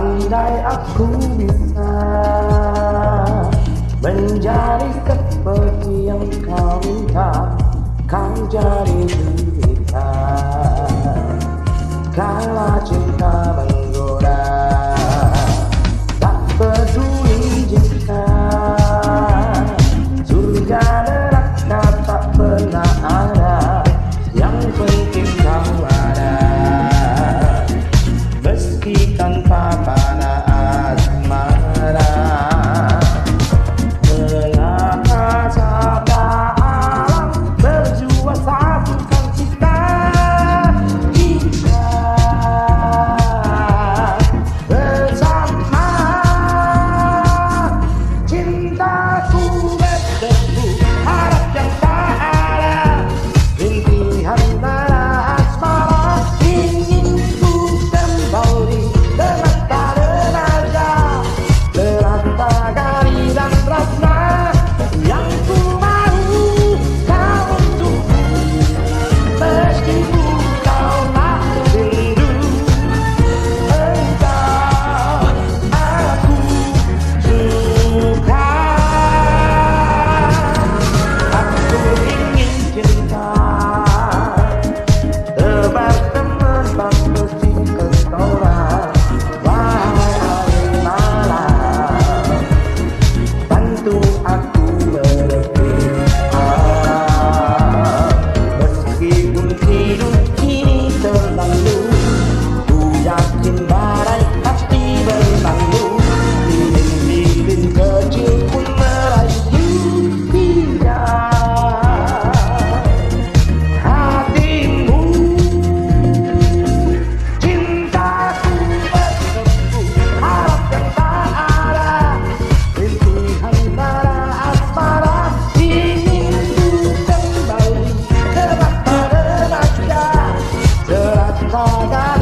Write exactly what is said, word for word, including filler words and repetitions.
Andai aku bisa menjadi seperti yang kau minta, kau jadi cerita. Kala cinta menggoda, tak peduli jika surga neraka tak pernah ada, yang penting kau ada. Meski tanpa panah asmara, mengapa sabda alam berjuang satukan kita. Kita bersama, cintaku berdebu, harap yang tak ada, rintihan darah asmara. Ingin ku kembali dengan tak tenaga, berata gali dan rasa yang ku mau kau untukku. Meskipun kau tak rindu, engkau aku suka. Aku ingin cinta tebar teman mesti kestoran. Wahai malam, bantu aku berpihak. Meskipun hidup ini terlalu, ku yakin badai pasti berlalu. Lilin-lilin kecil pun merayu indah hatimu. Cintaku berdebu, harap yang tak ada, rintihan darah asmara. Ingin ku kembali ke mata remaja, serata